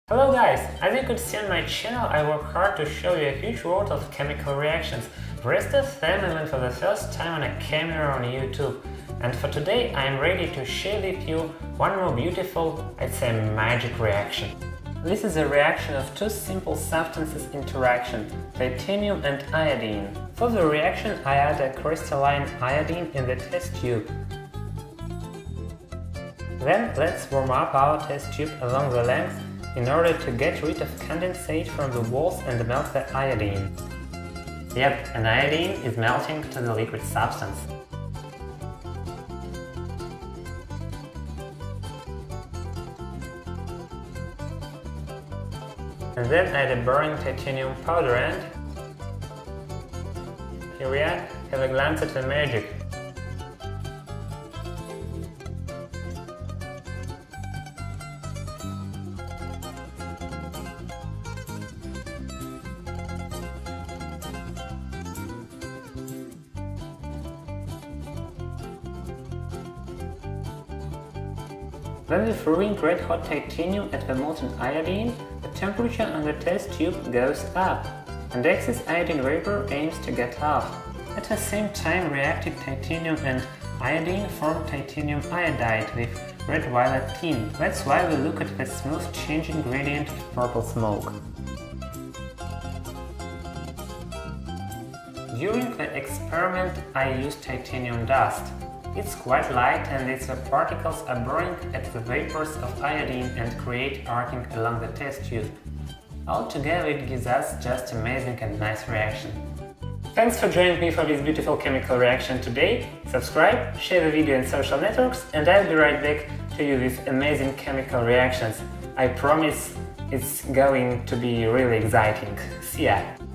Hello guys! As you could see on my channel, I work hard to show you a huge world of chemical reactions. The rest of them I learned for the first time on a camera on YouTube. And for today I am ready to share with you one more beautiful, I'd say magic reaction. This is a reaction of two simple substances interaction, titanium and iodine. For the reaction I add a crystalline iodine in the test tube. Then let's warm up our test tube along the length in order to get rid of condensate from the walls and melt the iodine. Yep, and iodine is melting to the liquid substance. And then add a boring titanium powder and here we are, have a glance at the magic. When we throw in red hot titanium at the molten iodine, the temperature on the test tube goes up, and excess iodine vapor aims to get off. At the same time, reacted titanium and iodine form titanium iodide with red-violet tint. That's why we look at the smooth changing gradient of purple smoke. During the experiment, I used titanium dust. It's quite light and its particles are burning at the vapors of iodine and create arcing along the test tube. Altogether it gives us just amazing and nice reaction. Thanks for joining me for this beautiful chemical reaction today. Subscribe, share the video in social networks, and I'll be right back to you with amazing chemical reactions. I promise it's going to be really exciting. See ya!